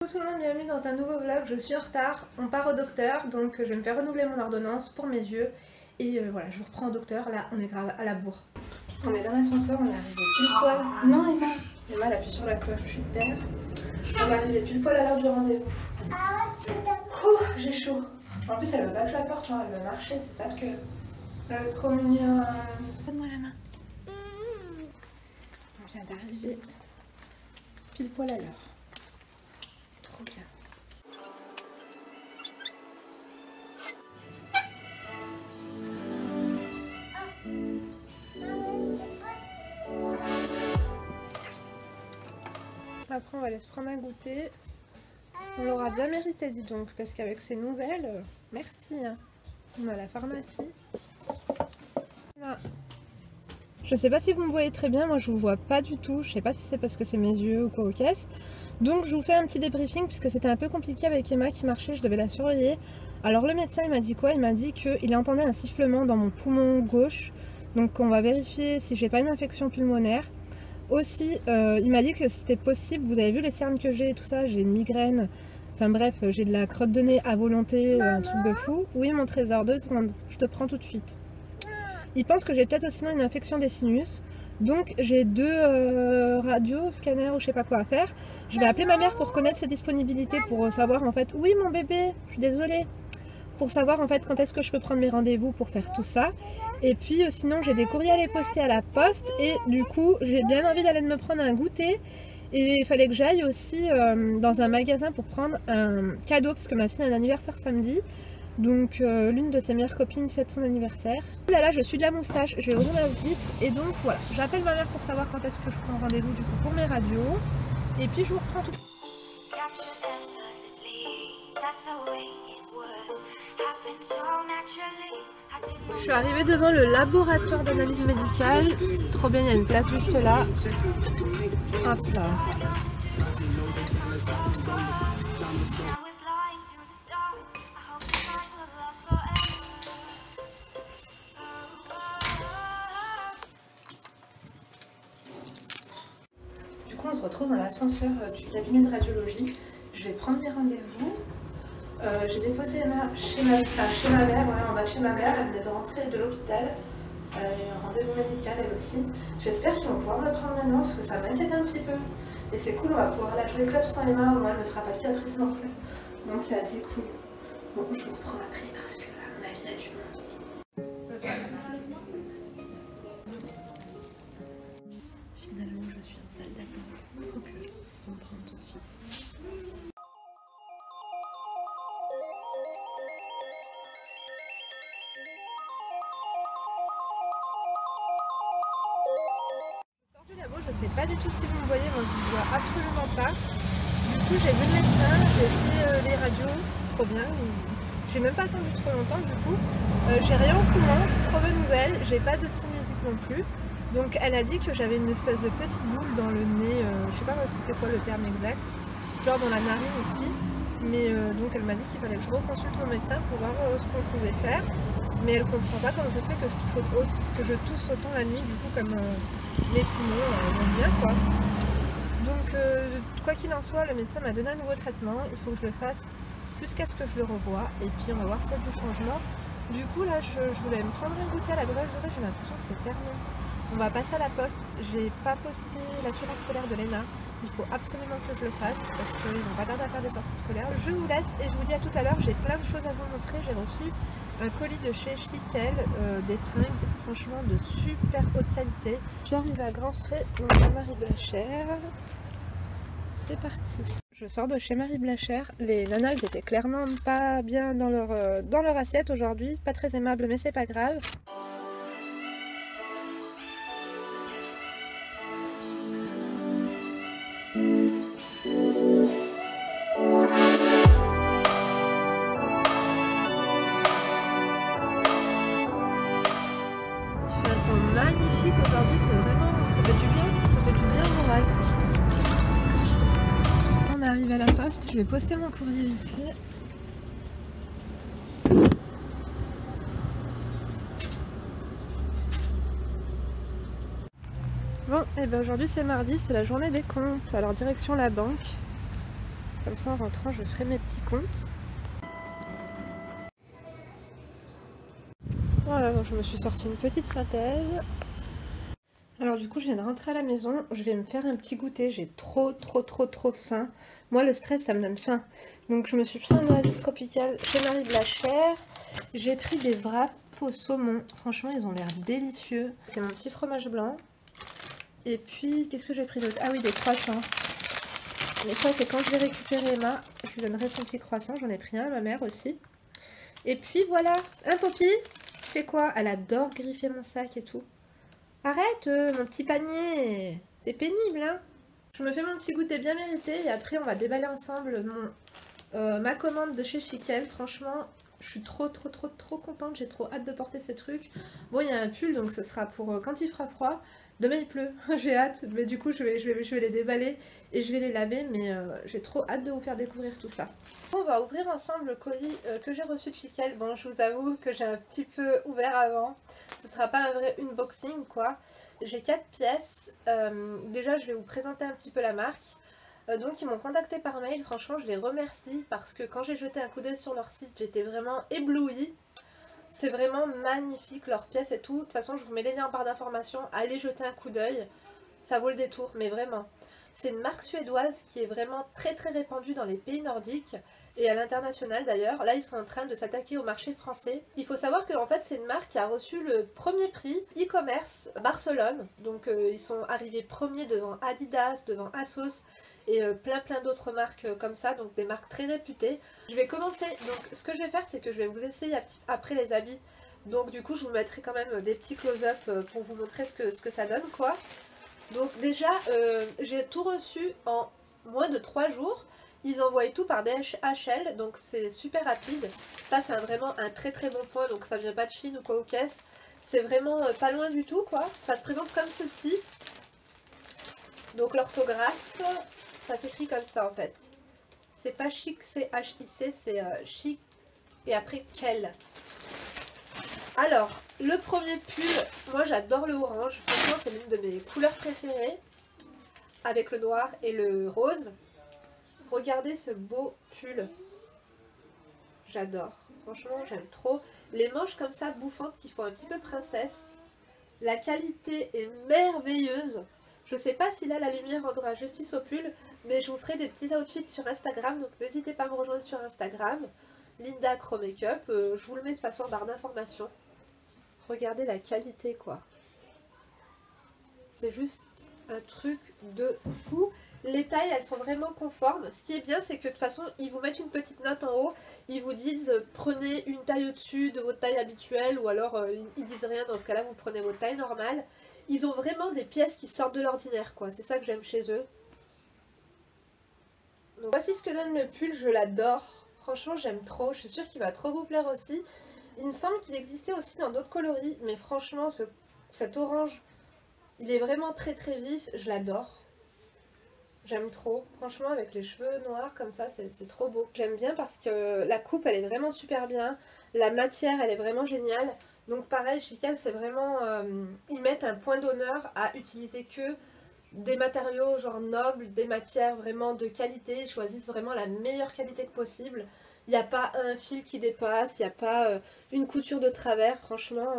Bonjour tout le monde, bienvenue dans un nouveau vlog. Je suis en retard, on part au docteur, donc je vais me faire renouveler mon ordonnance pour mes yeux. Et voilà, je vous reprends au docteur, là on est grave à la bourre. On est dans l'ascenseur, on est arrivé pile poil. Non Emma, Emma elle appuie sur la cloche, super. On est arrivé pile poil à l'heure du rendez-vous. J'ai chaud. En plus elle veut pas que je la porte, genre elle veut marcher, c'est ça que... Elle est trop mignonne. Donne-moi la main. On vient d'arriver pile poil à l'heure. Trop bien. Après on va aller se prendre un goûter. On l'aura bien mérité dis donc, parce qu'avec ces nouvelles, merci. Hein. On a la pharmacie. Voilà. Je sais pas si vous me voyez très bien, moi je vous vois pas du tout. Je sais pas si c'est parce que c'est mes yeux ou quoi aux caisses. Donc je vous fais un petit débriefing puisque c'était un peu compliqué avec Emma qui marchait, je devais la surveiller. Alors le médecin il m'a dit quoi? Il m'a dit qu'il entendait un sifflement dans mon poumon gauche. Donc on va vérifier si j'ai pas une infection pulmonaire. Aussi il m'a dit que c'était possible, vous avez vu les cernes que j'ai et tout ça, j'ai une migraine. Enfin bref, j'ai de la crotte de nez à volonté, un truc de fou. Oui mon trésor, 2 secondes, je te prends tout de suite. Il pense que j'ai peut-être aussi une infection des sinus. Donc j'ai 2 radios, scanners ou je sais pas quoi à faire. Je vais appeler ma mère pour connaître ses disponibilités, pour savoir en fait... Oui mon bébé, je suis désolée. Pour savoir en fait quand est-ce que je peux prendre mes rendez-vous pour faire tout ça. Et puis sinon j'ai des courriers à les poster à la poste. Et du coup j'ai bien envie d'aller me prendre un goûter. Et il fallait que j'aille aussi dans un magasin pour prendre un cadeau. Parce que ma fille a un anniversaire samedi. Donc l'une de ses meilleures copines fête son anniversaire. Ouh là là, je suis de la moustache, je vais ouvrir la vitre. Et donc voilà, j'appelle ma mère pour savoir quand est-ce que je prends rendez-vous du coup pour mes radios. Et puis je vous reprends tout. Je suis arrivée devant le laboratoire d'analyse médicale. Trop bien, il y a une place juste là. Hop là. Du coup on se retrouve dans l'ascenseur du cabinet de radiologie. Je vais prendre mes rendez-vous. J'ai déposé Emma chez ma mère, ouais, en bas de chez ma mère. Elle venait de rentrer de l'hôpital. Elle a eu un rendez-vous médical elle aussi. J'espère qu'ils vont pouvoir me prendre maintenant parce que ça m'inquiète un petit peu. Et c'est cool, on va pouvoir la jouer club sans Emma, au moins elle ne me fera pas de caprice non plus. Donc c'est assez cool. Bon, je vous reprends après parce que à mon avis il y a du monde. Finalement je suis en salle d'attente, donc on prend tout de suite. Je sais pas du tout si vous me voyez, moi je vous vois absolument pas. Du coup j'ai vu le médecin, j'ai fait les radios, trop bien. J'ai même pas attendu trop longtemps du coup. J'ai rien au poumon, trop bonne nouvelle, j'ai pas de sinusite non plus. Donc elle a dit que j'avais une espèce de petite boule dans le nez, je sais pas c'était quoi le terme exact, genre dans la narine ici. Mais donc elle m'a dit qu'il fallait que je reconsulte mon médecin pour voir ce qu'on pouvait faire. Mais elle comprend pas comment ça se fait que je tousse autant la nuit, du coup comme mes poumons vont bien quoi. Donc quoi qu'il en soit, le médecin m'a donné un nouveau traitement, il faut que je le fasse jusqu'à ce que je le revoie et puis on va voir s'il y a du changement. Du coup là je voulais me prendre un goûter à la brioche dorée, j'ai l'impression que c'est fermé. On va passer à la poste, j'ai pas posté l'assurance scolaire de l'ENA, il faut absolument que je le fasse parce qu'ils vont pas tarder à faire des sorties scolaires. Je vous laisse et je vous dis à tout à l'heure, j'ai plein de choses à vous montrer, j'ai reçu un colis de chez Chiquel, des fringues franchement de super haute qualité. Je suis arrivée à grands frais dans chez Marie Blachère. C'est parti. Je sors de chez Marie Blachère. Les nanas elles étaient clairement pas bien dans leur assiette aujourd'hui. Pas très aimable mais c'est pas grave. Magnifique aujourd'hui, c'est vraiment, ça fait du bien au moral. On arrive à la poste, je vais poster mon courrier ici. Bon, et bien aujourd'hui c'est mardi, c'est la journée des comptes, alors direction la banque. Comme ça en rentrant je ferai mes petits comptes. Voilà, donc je me suis sorti une petite synthèse. Alors du coup je viens de rentrer à la maison, je vais me faire un petit goûter, j'ai trop faim. Moi le stress ça me donne faim. Donc je me suis pris un oasis tropical chez Marie Blachère. J'ai pris des wraps au saumon, franchement ils ont l'air délicieux. C'est mon petit fromage blanc. Et puis qu'est-ce que j'ai pris d'autre? Ah oui, des croissants. Mais ça c'est quand je vais récupérer Emma, je lui donnerai son petit croissant, j'en ai pris un à ma mère aussi. Et puis voilà, un Poppy, tu fais quoi? Elle adore griffer mon sac et tout. Arrête, mon petit panier, t'es pénible, hein. Je me fais mon petit goûter bien mérité et après on va déballer ensemble ma commande de chez Chiquel. Franchement, je suis trop contente, j'ai trop hâte de porter ces trucs. Bon, il y a un pull donc ce sera pour quand il fera froid. Demain il pleut, j'ai hâte, mais du coup je vais les déballer et je vais les laver, mais j'ai trop hâte de vous faire découvrir tout ça. On va ouvrir ensemble le colis que j'ai reçu de Chiquel. Bon, je vous avoue que j'ai un petit peu ouvert avant, ce sera pas un vrai unboxing quoi. J'ai 4 pièces, déjà je vais vous présenter un petit peu la marque. Donc ils m'ont contacté par mail, franchement je les remercie parce que quand j'ai jeté un coup d'œil sur leur site j'étais vraiment éblouie. C'est vraiment magnifique leurs pièces et tout, de toute façon je vous mets les liens en barre d'informations, allez jeter un coup d'œil, ça vaut le détour, mais vraiment. C'est une marque suédoise qui est vraiment très répandue dans les pays nordiques et à l'international d'ailleurs. Là ils sont en train de s'attaquer au marché français. Il faut savoir que en fait c'est une marque qui a reçu le premier prix e-commerce Barcelone. Donc ils sont arrivés premiers devant Adidas, devant Asos et plein d'autres marques comme ça, donc des marques très réputées. Je vais commencer, donc ce que je vais faire c'est que je vais vous essayer après les habits. Donc du coup je vous mettrai quand même des petits close-up pour vous montrer ce que ça donne quoi. Donc déjà, j'ai tout reçu en moins de 3 jours. Ils envoient tout par DHL, donc c'est super rapide. Ça, c'est vraiment un très bon point, donc ça vient pas de Chine ou quoi aux caisses. C'est vraiment pas loin du tout, quoi. Ça se présente comme ceci. Donc l'orthographe, ça s'écrit comme ça, en fait. C'est pas chic, c'est H-I-C, c'est chic. Et après, quel. Alors, le premier pull, moi j'adore le orange. Franchement, c'est l'une de mes couleurs préférées. Avec le noir et le rose. Regardez ce beau pull. J'adore. Franchement, j'aime trop. Les manches comme ça, bouffantes, qui font un petit peu princesse. La qualité est merveilleuse. Je sais pas si là, la lumière rendra justice au pull, mais je vous ferai des petits outfits sur Instagram, donc n'hésitez pas à me rejoindre sur Instagram. Linda Crow Makeup. Je vous le mets de toute façon en barre d'informations. Regardez la qualité, quoi. C'est juste un truc de fou. Les tailles, elles sont vraiment conformes. Ce qui est bien, c'est que de toute façon, ils vous mettent une petite note en haut. Ils vous disent prenez une taille au-dessus de votre taille habituelle, ou alors ils disent rien. Dans ce cas-là, vous prenez votre taille normale. Ils ont vraiment des pièces qui sortent de l'ordinaire, quoi. C'est ça que j'aime chez eux. Donc voici ce que donne le pull. Je l'adore. Franchement, j'aime trop. Je suis sûre qu'il va trop vous plaire aussi. Il me semble qu'il existait aussi dans d'autres coloris, mais franchement, cet orange, il est vraiment très vif. Je l'adore. J'aime trop, franchement avec les cheveux noirs comme ça c'est trop beau. J'aime bien parce que la coupe elle est vraiment super bien, la matière elle est vraiment géniale. Donc pareil, Chiquel c'est vraiment, ils mettent un point d'honneur à utiliser que des matériaux genre nobles, des matières vraiment de qualité, ils choisissent vraiment la meilleure qualité que possible. Il n'y a pas un fil qui dépasse, il n'y a pas une couture de travers, franchement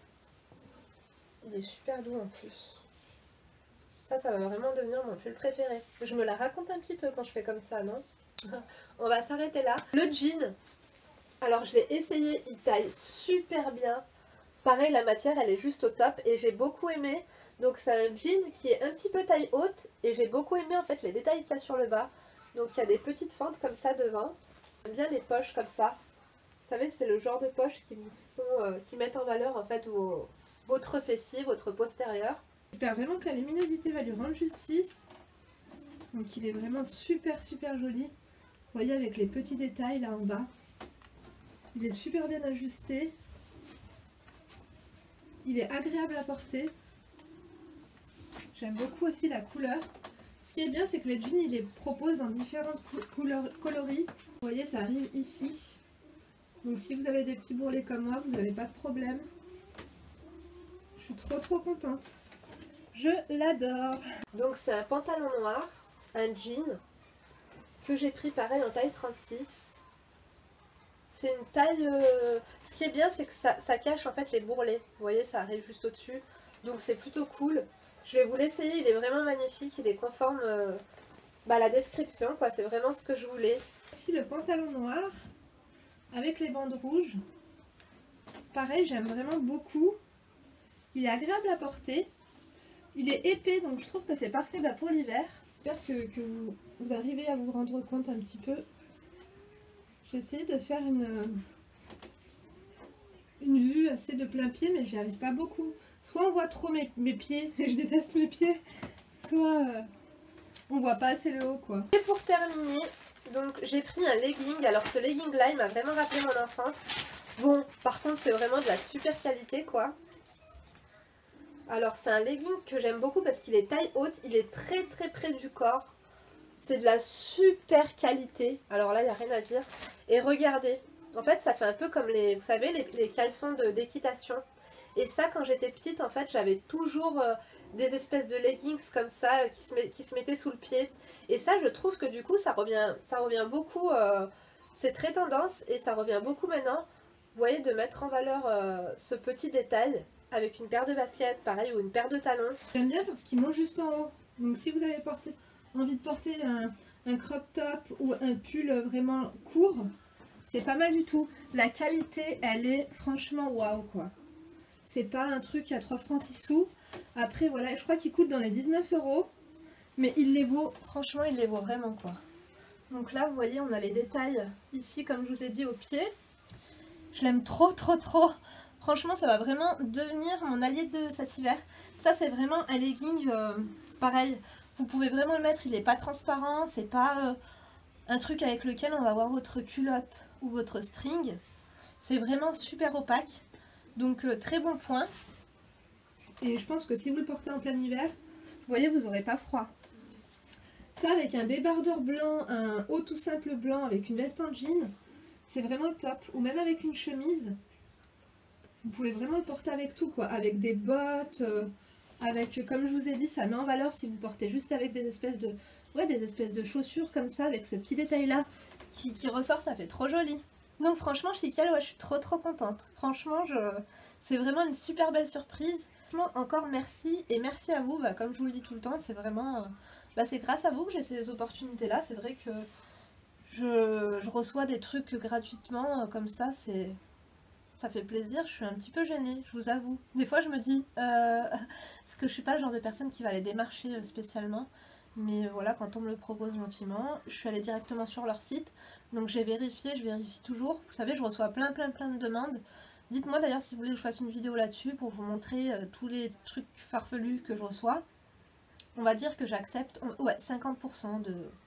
il est super doux en plus. Ça va vraiment devenir mon pull préféré. Je me la raconte un petit peu quand je fais comme ça, non? On va s'arrêter là. Le jean, alors je l'ai essayé, il taille super bien. Pareil, la matière, elle est juste au top et j'ai beaucoup aimé. Donc c'est un jean qui est un petit peu taille haute et j'ai beaucoup aimé en fait les détails qu'il y a sur le bas. Donc il y a des petites fentes comme ça devant. J'aime bien les poches comme ça. Vous savez, c'est le genre de poches qui vous font, qui mettent en valeur en fait votre fessier, votre postérieur. J'espère vraiment que la luminosité va lui rendre justice. Donc il est vraiment super joli. Vous voyez avec les petits détails là en bas. Il est super bien ajusté. Il est agréable à porter. J'aime beaucoup aussi la couleur. Ce qui est bien c'est que les jeans il les propose dans différentes coloris. Vous voyez ça arrive ici. Donc si vous avez des petits bourrelets comme moi, vous n'avez pas de problème. Je suis trop contente. Je l'adore. Donc c'est un pantalon noir, un jean. que j'ai pris pareil en taille 36. C'est une taille... Ce qui est bien, c'est que ça cache en fait les bourrelets. Vous voyez, ça arrive juste au-dessus. Donc c'est plutôt cool. Je vais vous l'essayer, il est vraiment magnifique. Il est conforme à la description, quoi. C'est vraiment ce que je voulais. Ici, le pantalon noir avec les bandes rouges. Pareil, j'aime vraiment beaucoup. Il est agréable à porter. Il est épais, donc je trouve que c'est parfait pour l'hiver. J'espère que vous arrivez à vous rendre compte un petit peu. J'essaie de faire une vue assez de plein pied, mais j'y arrive pas beaucoup. Soit on voit trop mes pieds, et je déteste mes pieds, soit on voit pas assez le haut, quoi. Et pour terminer, donc j'ai pris un legging. Alors ce legging là, il m'a vraiment rappelé mon enfance. Bon, par contre c'est vraiment de la super qualité, quoi. Alors c'est un legging que j'aime beaucoup parce qu'il est taille haute, il est très très près du corps. C'est de la super qualité. Alors là, il n'y a rien à dire. Et regardez, en fait, ça fait un peu comme les, vous savez, les caleçons d'équitation. Et ça, quand j'étais petite, en fait, j'avais toujours des espèces de leggings comme ça qui se mettaient sous le pied. Et ça, je trouve que du coup, ça revient beaucoup. C'est très tendance et ça revient beaucoup maintenant. Vous voyez, de mettre en valeur ce petit détail avec une paire de baskets, pareil, ou une paire de talons. J'aime bien parce qu'il monte juste en haut. Donc si vous avez envie de porter un crop top ou un pull vraiment court, c'est pas mal du tout. La qualité, elle est franchement waouh, quoi. C'est pas un truc à 3 francs 6 sous. Après, voilà, je crois qu'il coûte dans les 19 €. Mais il les vaut, franchement, il les vaut vraiment, quoi. Donc là, vous voyez, on a les détails ici, comme je vous ai dit, au pied. Je l'aime trop, trop, trop. Franchement, ça va vraiment devenir mon allié de cet hiver. Ça, c'est vraiment un legging pareil. Vous pouvez vraiment le mettre, il n'est pas transparent. C'est pas un truc avec lequel on va voir votre culotte ou votre string. C'est vraiment super opaque. Donc, très bon point. Et je pense que si vous le portez en plein hiver, vous voyez, vous n'aurez pas froid. Ça, avec un débardeur blanc, un haut tout simple blanc avec une veste en jean, c'est vraiment le top. Ou même avec une chemise. Vous pouvez vraiment le porter avec tout, quoi. Avec des bottes, avec, comme je vous ai dit, ça met en valeur si vous portez juste avec des espèces de chaussures comme ça, avec ce petit détail-là qui ressort, ça fait trop joli. Donc franchement, Chical, ouais, je suis trop trop contente. Franchement, c'est vraiment une super belle surprise. Franchement, encore merci, et merci à vous, comme je vous le dis tout le temps, c'est vraiment... c'est grâce à vous que j'ai ces opportunités-là. C'est vrai que je reçois des trucs gratuitement, comme ça, ça fait plaisir. Je suis un petit peu gênée, je vous avoue. Des fois, je me dis, parce que je suis pas le genre de personne qui va les démarcher spécialement. Mais voilà, quand on me le propose gentiment, je suis allée directement sur leur site. Donc j'ai vérifié, je vérifie toujours. Vous savez, je reçois plein de demandes. Dites-moi d'ailleurs si vous voulez que je fasse une vidéo là-dessus pour vous montrer tous les trucs farfelus que je reçois. On va dire que j'accepte, ouais, 50%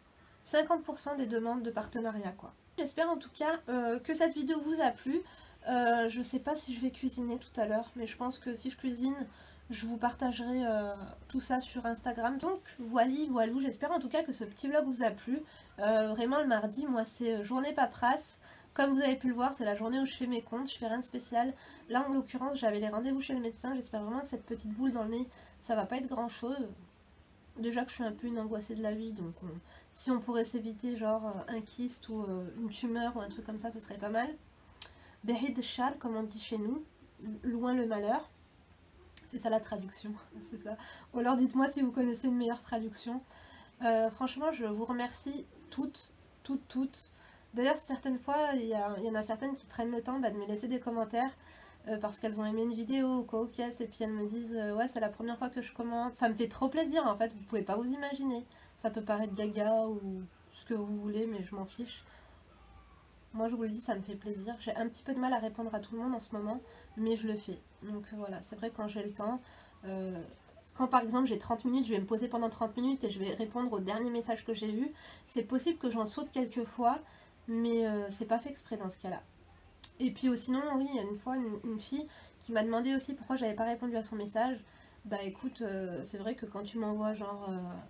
des demandes de partenariat, quoi. J'espère en tout cas que cette vidéo vous a plu. Je sais pas si je vais cuisiner tout à l'heure, mais je pense que si je cuisine, je vous partagerai tout ça sur Instagram. Donc voilou, j'espère en tout cas que ce petit vlog vous a plu. Vraiment le mardi, moi c'est journée paperasse. Comme vous avez pu le voir, c'est la journée où je fais mes comptes, je fais rien de spécial. Là en l'occurrence, j'avais les rendez-vous chez le médecin, j'espère vraiment que cette petite boule dans le nez, ça va pas être grand chose. Déjà que je suis un peu une angoissée de la vie, donc si on pourrait s'éviter genre un kyste ou une tumeur ou un truc comme ça serait pas mal. Behid Shal, comme on dit chez nous, loin le malheur. C'est ça la traduction, c'est ça. Ou alors dites-moi si vous connaissez une meilleure traduction. Franchement, je vous remercie toutes. D'ailleurs, certaines fois, il y en a certaines qui prennent le temps de me laisser des commentaires parce qu'elles ont aimé une vidéo ou quoi au caisse, et puis elles me disent ouais, c'est la première fois que je commente. Ça me fait trop plaisir en fait, vous pouvez pas vous imaginer. Ça peut paraître gaga ou ce que vous voulez, mais je m'en fiche. Moi je vous le dis, ça me fait plaisir. J'ai un petit peu de mal à répondre à tout le monde en ce moment, mais je le fais. Donc voilà, c'est vrai quand j'ai le temps. Quand par exemple j'ai 30 minutes, je vais me poser pendant 30 minutes et je vais répondre au dernier message que j'ai eu. C'est possible que j'en saute quelques fois, mais c'est pas fait exprès dans ce cas-là. Et puis sinon, oui, il y a une fois une fille qui m'a demandé aussi pourquoi j'avais pas répondu à son message. Bah écoute, c'est vrai que quand tu m'envoies genre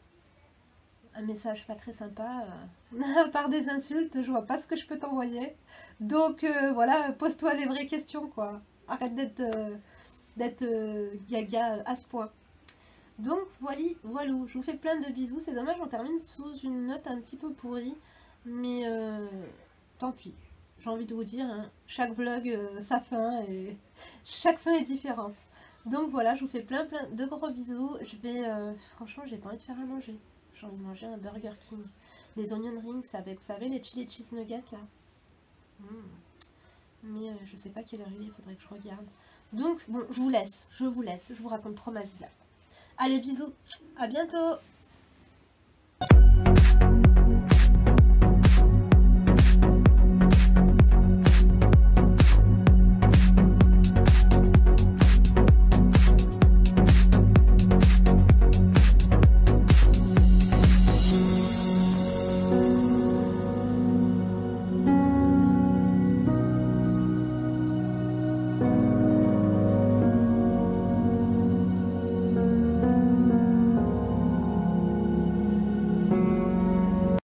un message pas très sympa, à part des insultes, je vois pas ce que je peux t'envoyer. Donc voilà, pose-toi des vraies questions, quoi. Arrête d'être gaga à ce point. Donc voilà, je vous fais plein de bisous. C'est dommage, on termine sous une note un petit peu pourrie. Mais tant pis. J'ai envie de vous dire, hein, chaque vlog, sa fin, et chaque fin est différente. Donc voilà, je vous fais plein de gros bisous. Je vais, franchement, j'ai pas envie de faire à manger. J'ai envie de manger un Burger King. Les onion rings avec, vous savez, les chili cheese nuggets là. Mais je sais pas quelle heure il est, il faudrait que je regarde. Donc bon, je vous laisse, je vous raconte trop ma vie là. Allez, bisous, à bientôt.